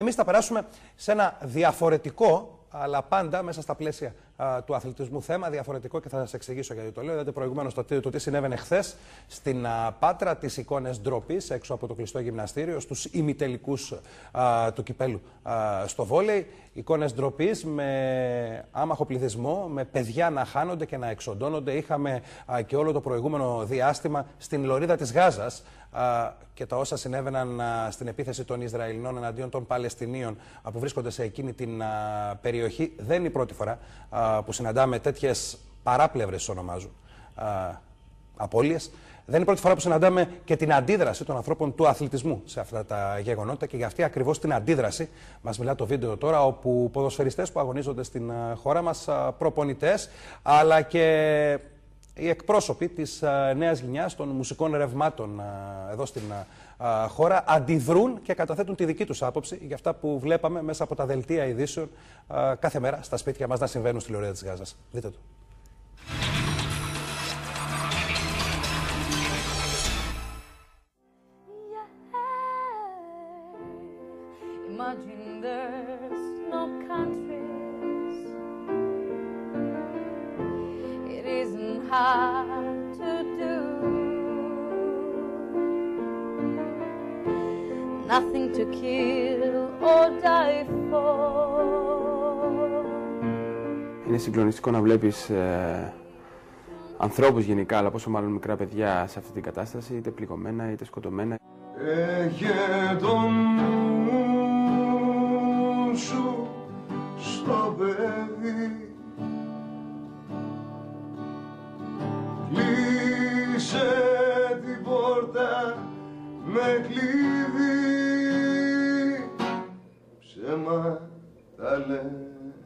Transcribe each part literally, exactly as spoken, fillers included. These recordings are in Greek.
Εμείς θα περάσουμε σε ένα διαφορετικό, αλλά πάντα μέσα στα πλαίσια α, του αθλητισμού θέμα, διαφορετικό, και θα σας εξηγήσω γιατί το λέω. Είδατε προηγουμένως το, το τι συνέβαινε χθες στην α, Πάτρα, τις εικόνες ντροπής έξω από το κλειστό γυμναστήριο, στους ημιτελικούς α, του κυπέλου α, στο βόλεϊ. Εικόνες ντροπής με άμαχο πληθυσμό, με παιδιά να χάνονται και να εξοντώνονται. Είχαμε α, και όλο το προηγούμενο διάστημα στην λωρίδα της Γάζας α, και τα όσα συνέβαιναν α, στην επίθεση των Ισραηλινών εναντίον των Παλαιστινίων α, που βρίσκονται σε εκείνη την α, περιοχή. Δεν είναι η πρώτη φορά α, που συναντάμε τέτοιες παράπλευρες, ονομάζουν, α, απώλειες. Δεν είναι η πρώτη φορά που συναντάμε και την αντίδραση των ανθρώπων του αθλητισμού σε αυτά τα γεγονότα, και για αυτή ακριβώς την αντίδραση μας μιλά το βίντεο τώρα, όπου ποδοσφαιριστές που αγωνίζονται στην χώρα μας, προπονητές, αλλά και οι εκπρόσωποι της νέας γενιάς των μουσικών ρευμάτων εδώ στην χώρα αντιδρούν και καταθέτουν τη δική τους άποψη για αυτά που βλέπαμε μέσα από τα δελτία ειδήσεων κάθε μέρα στα σπίτια μας να συμβαίνουν στη λωρίδα της Γάζας. Δείτε το. Imagine there's no countries. It isn't hard to do. Nothing to kill or die for. Είναι συγκλονιστικό να βλέπεις ε, ανθρώπους γενικά, αλλά πόσο μάλλον μικρά παιδιά σε αυτή την κατάσταση, είτε πληγωμένα είτε σκοτωμένα. Έχε τον σου στο παιδί, κλείσε την πόρτα με κλειδί, ψέμα τα λένε.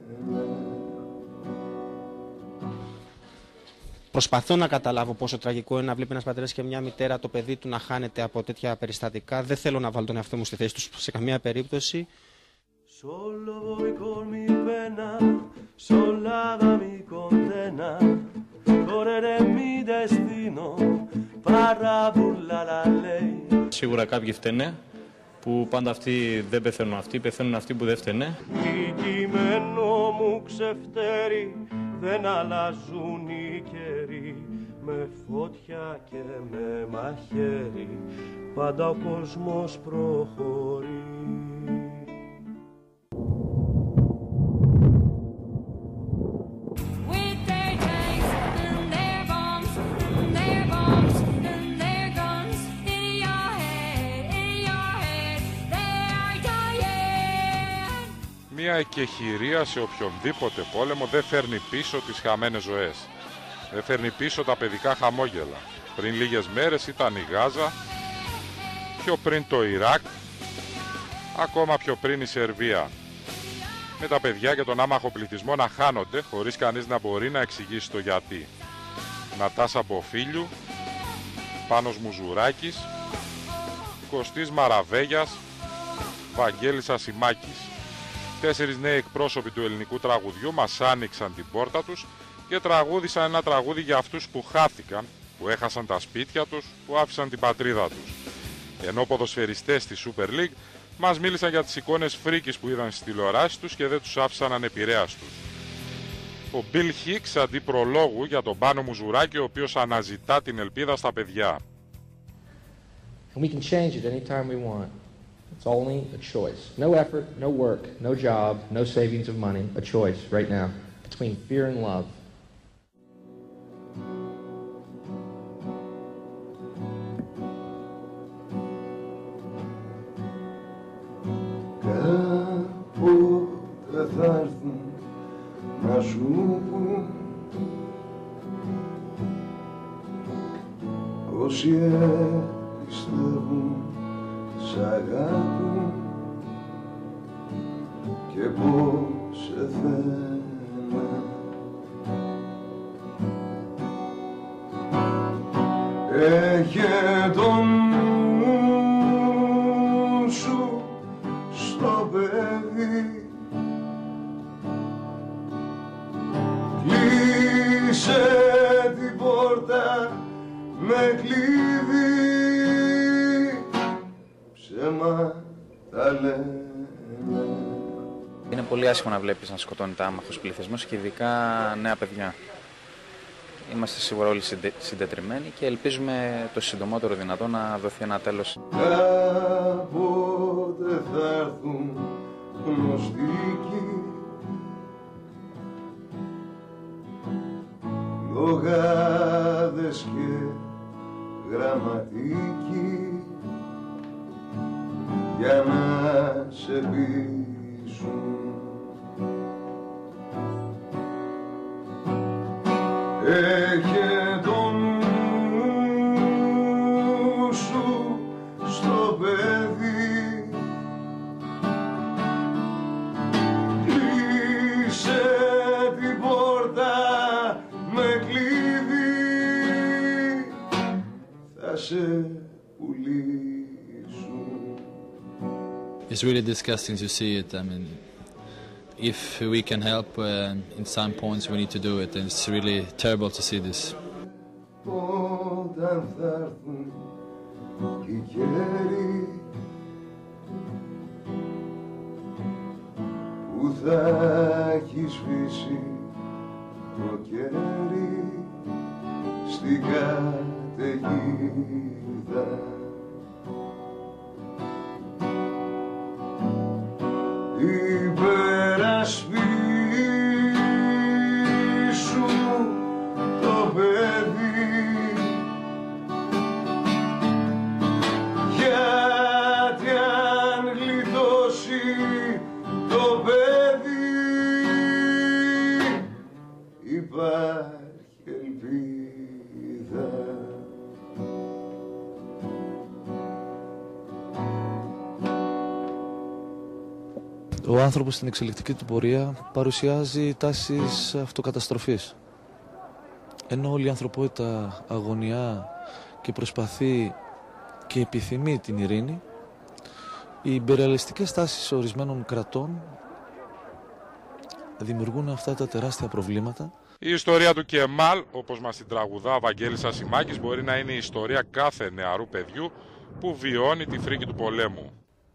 Προσπαθώ να καταλάβω πόσο τραγικό είναι να βλέπει ένας πατέρας και μια μητέρα το παιδί του να χάνεται από τέτοια περιστατικά. Δεν θέλω να βάλω τον εαυτό μου στη θέση τους σε καμία περίπτωση. Solo voy con mi pena, solada mi condena, correré mi destino para burlar la ley. Σίγουρα κάποιοι φταίνε, που πάντα αυτοί δεν πεθαίνουν αυτοί, πεθαίνουν αυτοί που δεν φταίνε. Κειμένο μου ξεφτέρι, δεν αλλάζουν οι καιροί, με φώτια και με μαχαίρι, πάντα ο κόσμος προχωρεί. Μια εκεχηρία σε οποιονδήποτε πόλεμο δεν φέρνει πίσω τις χαμένες ζωές. Δεν φέρνει πίσω τα παιδικά χαμόγελα. Πριν λίγες μέρες ήταν η Γάζα, πιο πριν το Ιράκ, ακόμα πιο πριν η Σερβία. Με τα παιδιά και τον άμαχο πληθυσμό να χάνονται χωρίς κανείς να μπορεί να εξηγήσει το γιατί. Νατάσα Μποφίλιου, Πάνος Μουζουράκης, Κωστής Μαραβέγιας, Βαγγέλης Ασημάκης. Τέσσερις νέοι εκπρόσωποι του ελληνικού τραγουδιού μας άνοιξαν την πόρτα τους και τραγούδισαν ένα τραγούδι για αυτούς που χάθηκαν, που έχασαν τα σπίτια τους, που άφησαν την πατρίδα τους. Ενώ ποδοσφαιριστές στη Super League μας μίλησαν για τις εικόνες φρίκης που είδαν στις τηλεοράσεις τους και δεν τους άφησαν ανεπηρέαστους. Ο Bill Hicks αντί προλόγου για τον Πάνο Μουζουράκη, ο οποίος αναζητά την ελπίδα στα παιδιά. And we can change it anytime we want. It's only a choice. No effort, no work, no job, no savings of money. A choice right now between fear and love. Κάποτε θα έρθουν να σου πουν όσοι πιστεύουν σ' αγάπουν και πως σε θέλουν. Έχε τον νου σου στο παιδί, κλείσε την πόρτα με κλειδί, ψέμα τα λένε. Είναι πολύ άσχημο να βλέπεις να σκοτώνεται άμαχος πληθυσμός και ειδικά νέα παιδιά. Είμαστε σίγουρα όλοι συντετριμμένοι και ελπίζουμε το συντομότερο δυνατό να δοθεί ένα τέλος. Κάποτε θα έρθουν γνωστικοί, λογάδες και γραμματικοί, για να σε πείσουν. Έχε το νου σου στο παιδί, κλείσε την πόρτα με κλειδί, θα σε πουλήσουν. It's really disgusting to see it. I mean, if we can help uh, in some points, we need to do it, and it's really terrible to see this. Όταν θα έρθουν οι καιροί που θα έχει σβήσει το κερί στην καταιγίδα, υπερασπίσου το παιδί, γιατί αν γλιτώσει το παιδί υπάρχει ελπίδα. Ο άνθρωπος στην εξελικτική του πορεία παρουσιάζει τάσεις αυτοκαταστροφής. Ενώ όλη η ανθρωπότητα αγωνιά και προσπαθεί και επιθυμεί την ειρήνη, οι ιμπεριαλιστικές τάσεις ορισμένων κρατών δημιουργούν αυτά τα τεράστια προβλήματα. Η ιστορία του Κεμάλ, όπως μας την τραγουδά ο Βαγγέλης Ασημάκης, μπορεί να είναι η ιστορία κάθε νεαρού παιδιού που βιώνει τη φρίκη του πολέμου.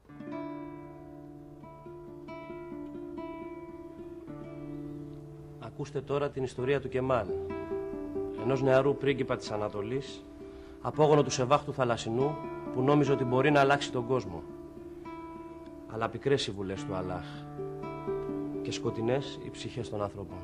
Ακούστε τώρα την ιστορία του Κεμάλ, ενός νεαρού πρίγκιπα της Ανατολής, απόγονο του Σεβάχ του Θαλασσινού, που νόμιζε ότι μπορεί να αλλάξει τον κόσμο. Αλλά πικρές οι βουλές του Αλλάχ και σκοτεινές οι ψυχές των άνθρωπων.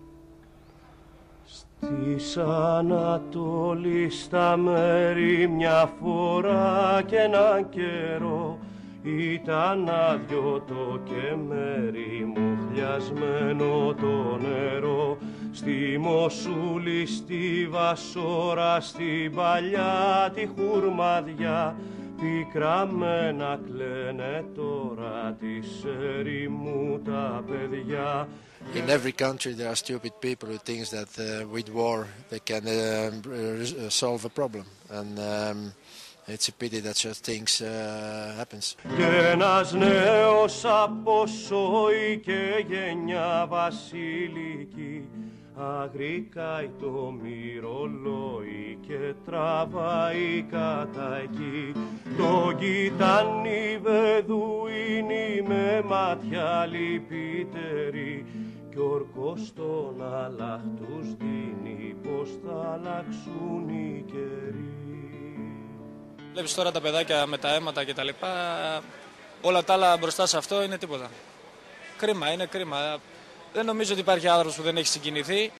Στις Ανατολής στα μέρη μια φορά και έναν καιρό ήταν άδειο το κεμέρι μου, χλιασμένο το νερό. Στη Μοσούλη, στη Βασόρα, στην παλιά τη Χουρμαδιά, πικραμένα κλαίνε τώρα της ερήμου τα παιδιά. In every country there are stupid people who think that uh, with war they can uh, solve a problem, and um, it's a pity that such things uh, happens. Και ένας νέος από σόη και γενιά βασιλική, αγρικάει το μυρολόι και τραβάει κατά εκεί. Το κοιτάνει βεδουίνι με μάτια λυπητερή, κι ορκός τον Αλλάχ τους δίνει πως θα αλλάξουν οι καιροί. Βλέπεις τώρα τα παιδάκια με τα αίματα και τα λοιπά, όλα τα άλλα μπροστά σε αυτό είναι τίποτα. Κρίμα, είναι κρίμα. Δεν νομίζω ότι υπάρχει άνθρωπος που δεν έχει συγκινηθεί.